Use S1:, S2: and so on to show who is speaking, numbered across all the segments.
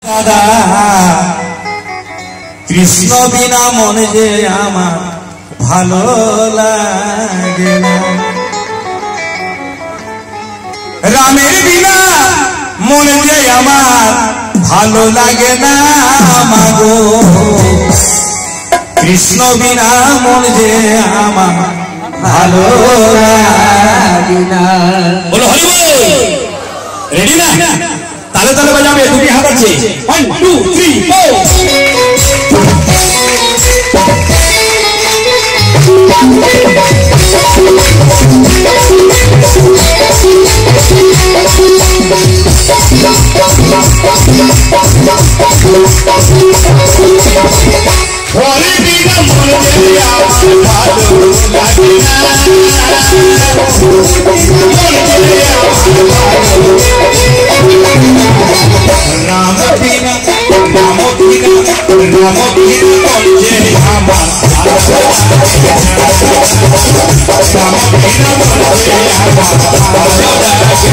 S1: দাদা কৃষ্ণ বিনা মনে যে আমার ভালো লাগে না, রামের বিনা মনে যে আমার ভালো লাগে না মাগো, কৃষ্ণ বিনা মনে যে আমার ভালো লাগে না। বলো হরি বল। রেডি না? তালে তালে বাজাবে, দুটি হাত আছে। 1 2 3 4। হরি বিনা মন যে আমার ভালো লাগে না, রাম বিনা রাম বিনা রাম বিনা মন যে আমার ভালো লাগে না, রাম বিনা মন যে আমার ভালো লাগে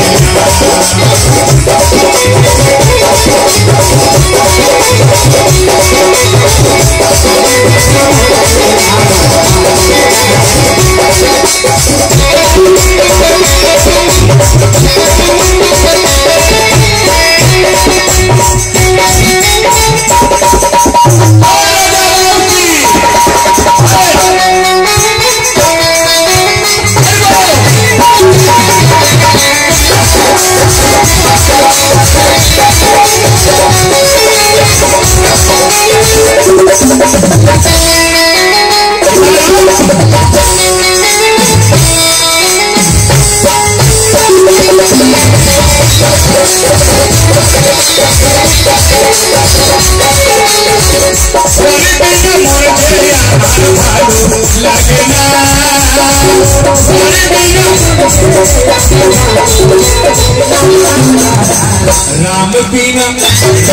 S1: राम बिना राम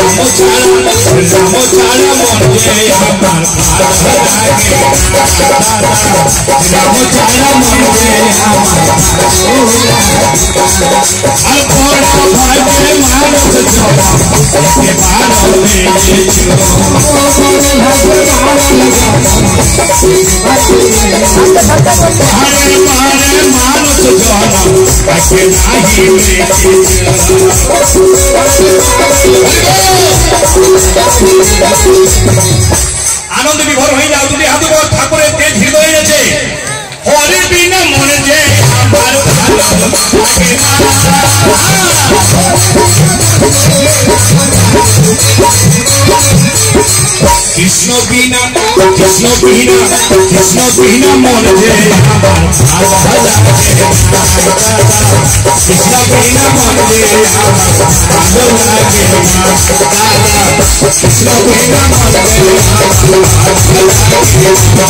S1: छाड़ा मन जे हमार भालो लागे, राम छाड़ा मन जे हमार भालो लागे। मानस छोड़ा के बारो में हरे मारे मानस छोड़ा के नाही में आनंद विभोर हो जाओ, दुटी हाथ को ठाकुरेर तेज हृदय আছে। হরি বিনা মনে যে আমার ভালো লাগে না, কৃষ্ণ বিনা কৃষ্ণ বিনা কৃষ্ণ বিনা মন যে আমার ভালো লাগে না, কৃষ্ণ বিনা মন যে আমার ভালো লাগে না, কৃষ্ণ বিনা মন যে আমার ভালো লাগে না।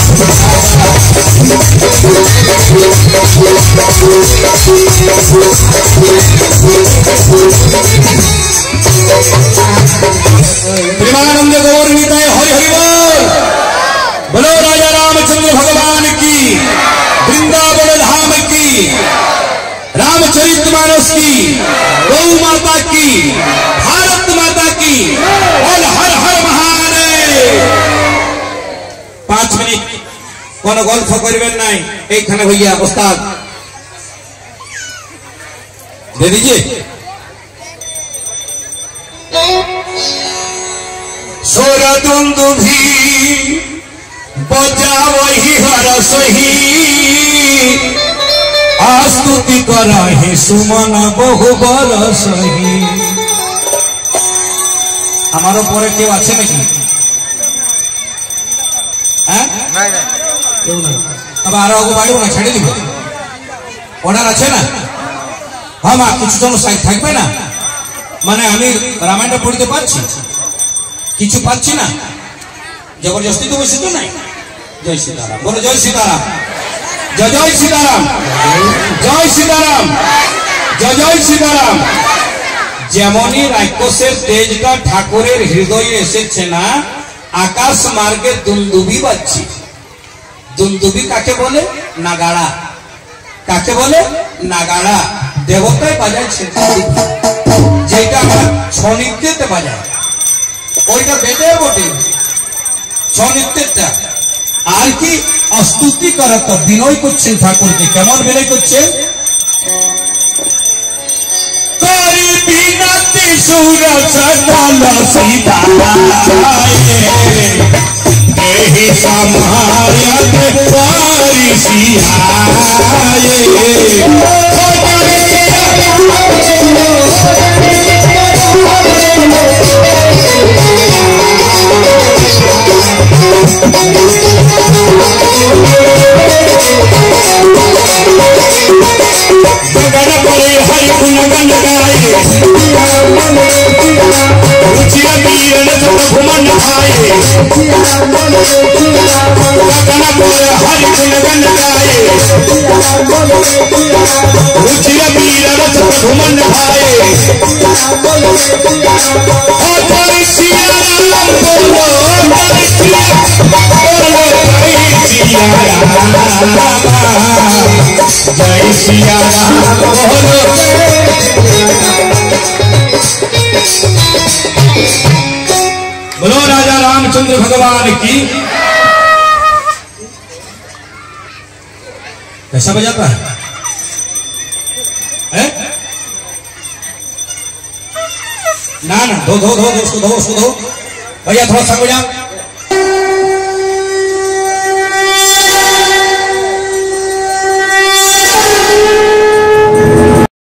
S1: प्रेमानंद गौर निताय हरि हरि बोल। बोलो राजा रामचंद्र भगवान की, वृंदावन धाम की, रामचरितमानस की, गौ माता की, भारत माता की, और हर हर महादेव। 5 मिनट কোন গল্প করবেন নাই, এইখানে হইয়া ওস্তাদ दे दीजिए। सोरदुंदुभी बजावही हरसही, आस्तुति करहि सुमन बहु बरसही। हमारो পরে কেউ আছে নাকি? হ্যাঁ নাই নাই কেউ না। তবে আরো আগে বাড়িও না, ছেড়ে দিব। অর্ডার আছে না? হ্যাঁ মা, কিছু জন সাইড থাকবে না, মানে আমি রামায়ণটা পড়তে পারছি, কিছু পাচ্ছি না, জবরদস্তি তো বসে তো নাই। জয় সীতারাম, বলো জয় সীতারাম, জয় জয় সীতারাম, জয় সীতারাম, জয় জয় সীতারাম। যেমনই রাক্ষসের তেজটা ঠাকুরের হৃদয়ে এসেছে না, আকাশ মার্গে দুন্দুবি বাজছে। দুন্দুবি কাকে বলে? নাগাড়া। কাকে বলে? নাগাড়া। দেবতায় বাজাইছে, যেটা আমরা ছনিতে বাজায়। ওইটা বেদে বটে স্বনিত্যটা আর কি स्तुति करत বিনয় করছেন ঠাকুরকে কেমন বিনয় করছেন করি বিনতি সুর সদল সিধায়ে এহি সমায়ত जय सिया राम बोलो राजा रामचंद्र भगवान की कैसा बजाता है ना ना धो धो धो उसको धो भैया थोड़ा सा बजा